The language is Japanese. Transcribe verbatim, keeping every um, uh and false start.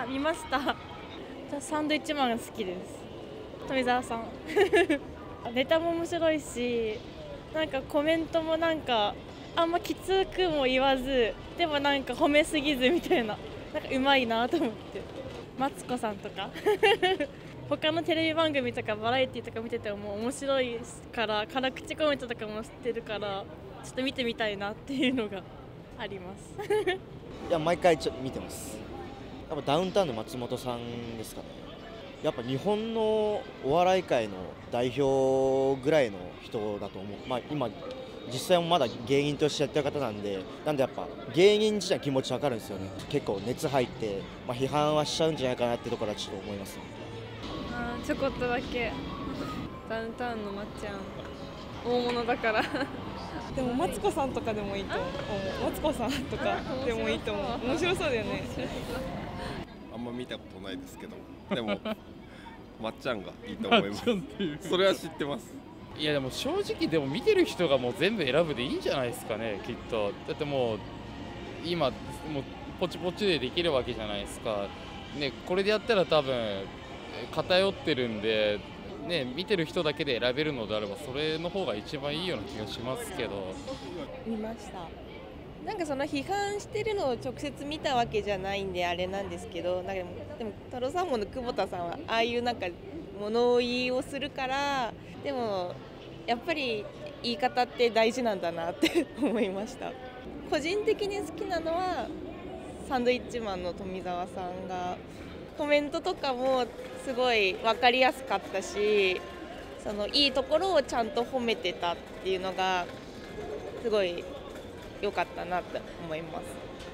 あ、見ました。私サンドイッチマンが好きです。富澤さんネタも面白いし、なんかコメントもなんかあんまきつくも言わず、でもなんか褒めすぎずみたいな、なんかうまいなと思って。マツコさんとか他のテレビ番組とかバラエティとか見ててももう面白いから辛口コメントとかも知ってるから、ちょっと見てみたいなっていうのがありますいや毎回ちょ見てます。やっぱダウンタウンの松本さんですかね。やっぱ日本のお笑い界の代表ぐらいの人だと思う。まあ今実際もまだ芸人としてやってる方なんで、なんでやっぱ芸人自体気持ちわかるんですよね。結構熱入って、まあ、批判はしちゃうんじゃないかなってところはちょっと思います、ね、 あちょこっとだけダウンタウンのまっちゃん大物だからでもマツコさんとかでもいいと思う。マツコさんとかでもいいと思う。面白そうだよね。 あんま見たことないですけど、でもまっちゃんがいいと思います。それは知ってます。 いやでも正直でも見てる人がもう全部選ぶでいいんじゃないですかね、きっと。だってもう今もうポチポチでできるわけじゃないですか、ね、これでやったら多分偏ってるんで、ね、見てる人だけで選べるのであればそれの方が一番いいような気がしますけど。 見ました。なんかその批判してるのを直接見たわけじゃないんであれなんですけど、なんかでもでもトロサーモンの久保田さんはああいうなんか物言いをするから、でもやっぱり言い方って大事なんだなって思いました。個人的に好きなのはサンドイッチマンの富澤さんがコメントとかもすごい分かりやすかったし、そのいいところをちゃんと褒めてたっていうのがすごい良かったなって思います。